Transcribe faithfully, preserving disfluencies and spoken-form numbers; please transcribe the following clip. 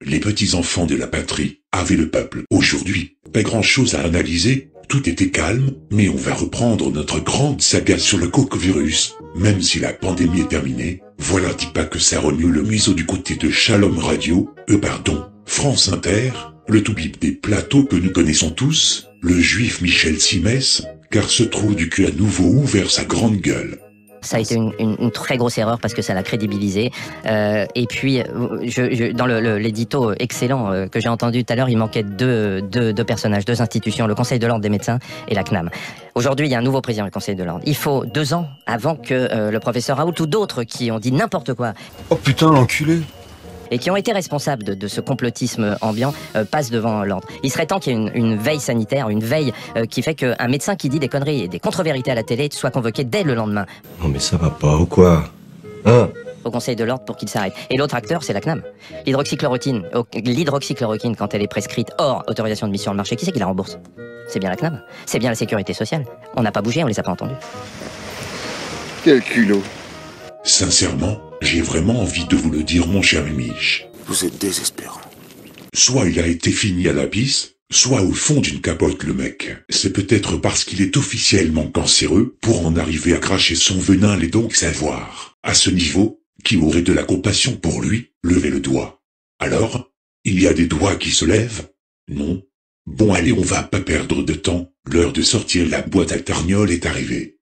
les petits-enfants de la patrie, avaient le peuple. Aujourd'hui, pas grand-chose à analyser, tout était calme, mais on va reprendre notre grande saga sur le coq-virus. Même si la pandémie est terminée, voilà dis pas que ça remue le museau du côté de Shalom Radio, euh pardon, France Inter, le toubib des plateaux que nous connaissons tous, le juif Michel Simès, car ce trou du cul a nouveau ouvert sa grande gueule. Ça a été une, une, une très grosse erreur parce que ça l'a crédibilisé. Euh, et puis, je, je, dans le, le, l'édito excellent euh, que j'ai entendu tout à l'heure, il manquait deux, deux, deux personnages, deux institutions, le Conseil de l'Ordre des médecins et la C N A M. Aujourd'hui, il y a un nouveau président du Conseil de l'Ordre. Il faut deux ans avant que euh, le professeur Raoult ou d'autres qui ont dit n'importe quoi. Oh putain, l'enculé! Et qui ont été responsables de, de ce complotisme ambiant euh, passent devant l'ordre. Il serait temps qu'il y ait une, une veille sanitaire, une veille euh, qui fait qu'un médecin qui dit des conneries et des contre-vérités à la télé soit convoqué dès le lendemain. Non mais ça va pas ou quoi? Hein? Au Conseil de l'Ordre pour qu'il s'arrête. Et l'autre acteur, c'est la C N A M. L'hydroxychloroquine, l'hydroxychloroquine, quand elle est prescrite hors autorisation de mise sur le marché, qui c'est qui la rembourse? C'est bien la C N A M. C'est bien la sécurité sociale. On n'a pas bougé, on les a pas entendus. Quel culot. Sincèrement, j'ai vraiment envie de vous le dire, mon cher Mich. Vous êtes désespérant. Soit il a été fini à la pisse, soit au fond d'une capote le mec. C'est peut-être parce qu'il est officiellement cancéreux, pour en arriver à cracher son venin les donc savoir. À ce niveau, qui aurait de la compassion pour lui, levez le doigt. Alors, il y a des doigts qui se lèvent? Non? Bon allez, on va pas perdre de temps, l'heure de sortir la boîte à tarniole est arrivée.